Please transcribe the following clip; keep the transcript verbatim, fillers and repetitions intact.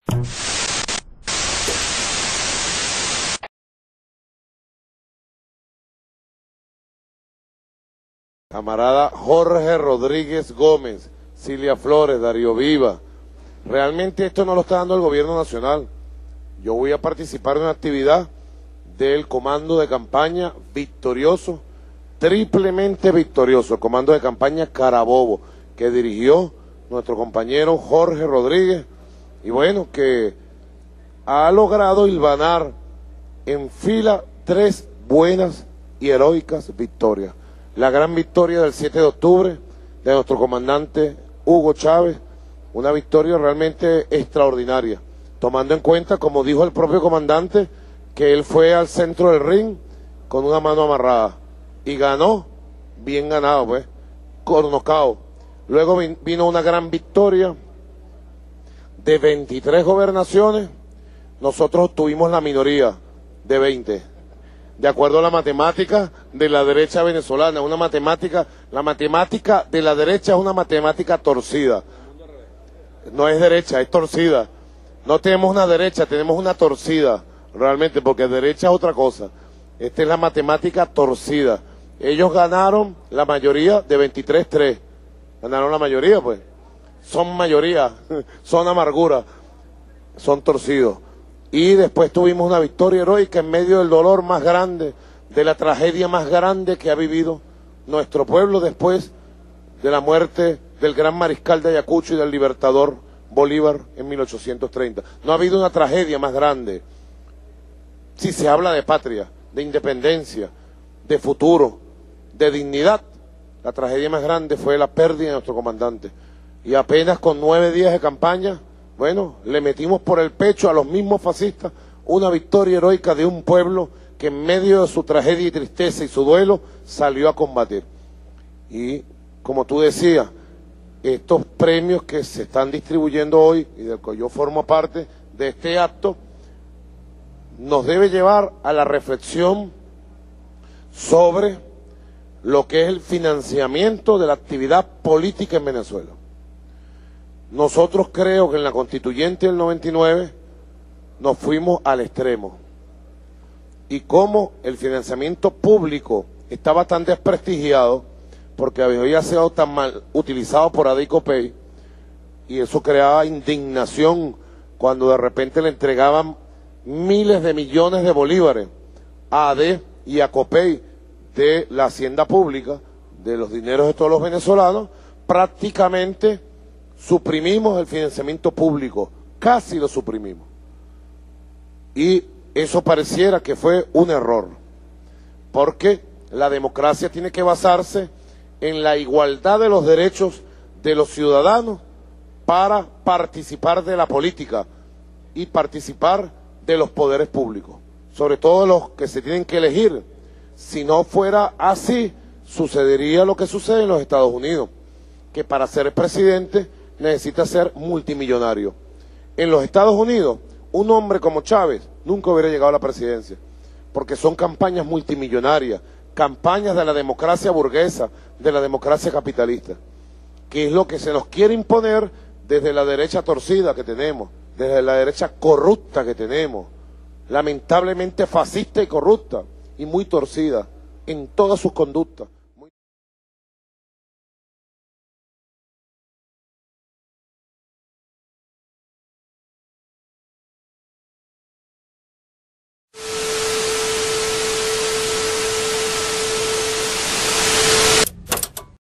Camarada Jorge Rodríguez Gómez, Cilia Flores, Darío Viva, realmente esto no lo está dando el gobierno nacional. Yo voy a participar en una actividad del comando de campaña victorioso, triplemente victorioso, el comando de campaña Carabobo, que dirigió nuestro compañero Jorge Rodríguez, y bueno, que ha logrado hilvanar en fila tres buenas y heroicas victorias. La gran victoria del siete de octubre de nuestro comandante Hugo Chávez, una victoria realmente extraordinaria, tomando en cuenta, como dijo el propio comandante, que él fue al centro del ring con una mano amarrada y ganó, bien ganado pues, con nocaut. Luego vino una gran victoria de veintitrés gobernaciones, nosotros tuvimos la minoría de veinte. De acuerdo a la matemática de la derecha venezolana, una matemática, la matemática de la derecha es una matemática torcida. No es derecha, es torcida. No tenemos una derecha, tenemos una torcida, realmente, porque derecha es otra cosa. Esta es la matemática torcida. Ellos ganaron la mayoría de veintitrés tres. Ganaron la mayoría, pues. Son mayoría, son amargura, son torcidos. Y después tuvimos una victoria heroica en medio del dolor más grande, de la tragedia más grande que ha vivido nuestro pueblo después de la muerte del gran mariscal de Ayacucho y del libertador Bolívar en mil ochocientos treinta. No ha habido una tragedia más grande. Si se habla de patria, de independencia, de futuro, de dignidad, la tragedia más grande fue la pérdida de nuestro comandante. Y apenas con nueve días de campaña, bueno, le metimos por el pecho a los mismos fascistas una victoria heroica de un pueblo que en medio de su tragedia y tristeza y su duelo salió a combatir. Y como tú decías, estos premios que se están distribuyendo hoy y del que yo formo parte de este acto, nos debe llevar a la reflexión sobre lo que es el financiamiento de la actividad política en Venezuela. Nosotros creo que en la constituyente del noventa y nueve nos fuimos al extremo. Y como el financiamiento público estaba tan desprestigiado, porque había sido tan mal utilizado por A D E y COPEI, y eso creaba indignación cuando de repente le entregaban miles de millones de bolívares a A D E y a COPEI de la hacienda pública, de los dineros de todos los venezolanos, prácticamente suprimimos el financiamiento público, casi lo suprimimos. Y eso pareciera que fue un error, porque la democracia tiene que basarse en la igualdad de los derechos de los ciudadanos para participar de la política y participar de los poderes públicos, sobre todo los que se tienen que elegir. Si no fuera así, sucedería lo que sucede en los Estados Unidos, que para ser presidente necesita ser multimillonario. En los Estados Unidos, un hombre como Chávez nunca hubiera llegado a la presidencia, porque son campañas multimillonarias, campañas de la democracia burguesa, de la democracia capitalista, que es lo que se nos quiere imponer desde la derecha torcida que tenemos, desde la derecha corrupta que tenemos, lamentablemente fascista y corrupta, y muy torcida en todas sus conductas.